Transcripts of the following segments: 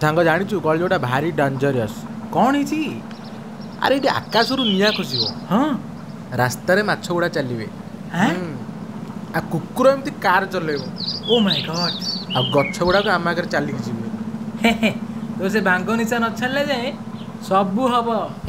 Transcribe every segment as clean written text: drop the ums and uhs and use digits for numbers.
सांग जाचु कल जोटा भारी डेंजरियस कौन है अरे ये आकाश निआ खसो हाँ रास्तार माछ गुड़ा चलिए आ कुकुर एमती कार चलेब ओ माय गॉड आ गछ गुड़ाक आम आगे चलिक जी तो से बांग निशा न छाड़े जाए सबू हम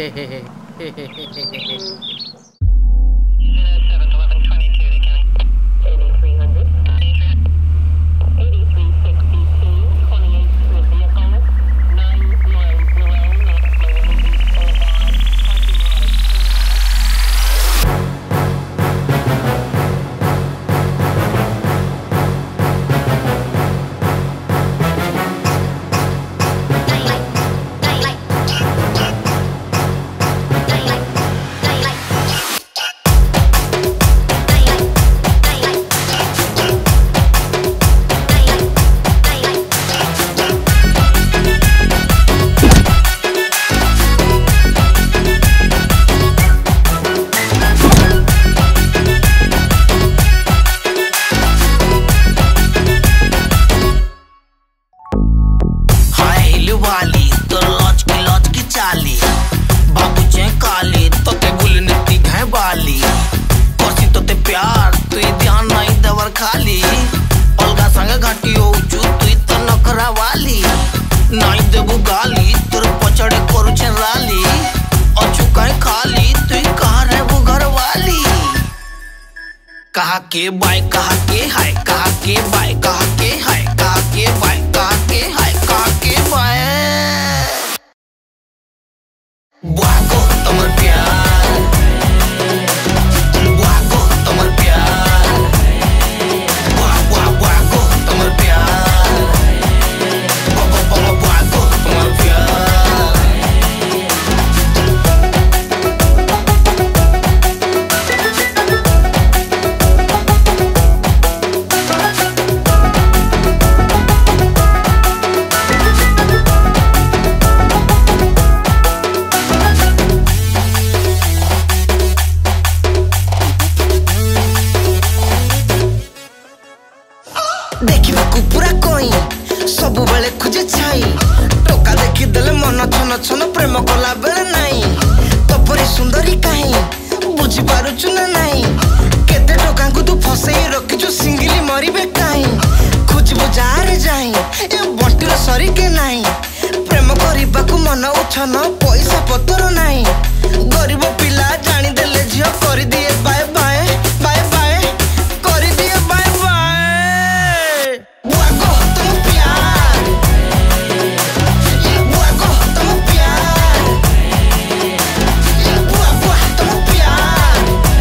वाली तो लॉज की चाली बाबू चे काली तो ते गुल नीति घे बाली करसी तो ते प्यार तु ध्यान नहीं दवर खाली अलगा संग घाटी हो चु तु तो नखरा वाली नहीं देबू गाली तोर पछड़े करू छे राली अछु काई खाली तु कहां रहबू घर वाली कहा के बाय कहा के हाय कहा के बाय कहा के हाय कहा के बाय कहा के हाय कहा के bye Buago tomar piar Buago tomar piar Buago tomar piar Buago tomar piar देखिबा कुपुरा कोई सब बेले खुजे छाई टोका देखि देले मन छन छन प्रेम कला बेले नाही तो परी सुंदरी काहे बुझी पारुछु ना नाही केते टोका को तू फसई रखिछु सिंगली मरिबे काहे खुजबो जारे जाई ए बंटीर सरी के नाही प्रेम करिबा को मन उछन पैसा पतर नाही गरीब पिला जानी देले झियो करि दिए बाय बाय बाय बाय करि दिए bye bye Buago tomo piar Buago tomo piar Buago tomo piar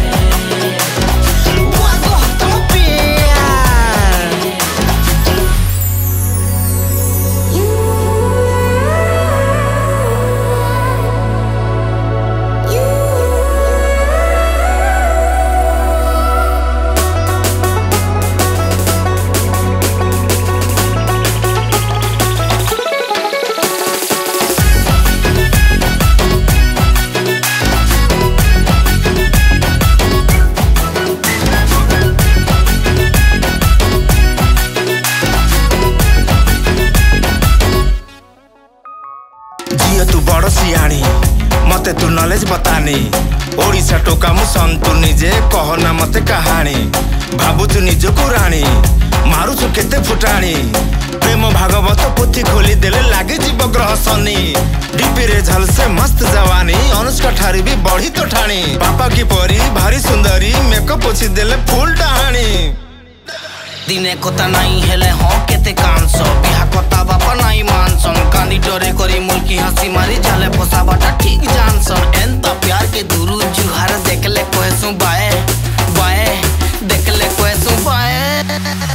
Buago tomo piar तू बड़ सियाणी मते तू नॉलेज बतानी ओडिशा टोका मु संतु निजे कहना मते कहानी भाबु तू निज को राणी मारू तू केते फुटाणी प्रेम भागवत पोथी खोली देले लागे जीव ग्रह शनि डीपी रे झल से मस्त जवानी अनुष्का ठारी भी बढ़ी तो ठाणी पापा की परी भारी सुंदरी मेकअप पोछी देले फुल डाहाणी दिने कोता नहीं हेले हो केते कांसो बिहा कोता बापा नहीं मानसन कांदी डरे करी मुल्की हंसी मारी जाले पोसा बाटा ठीक जानसन एंता प्यार के दुरु जुहार देखले कोएसु बाए बाए देखले कोएसु बाए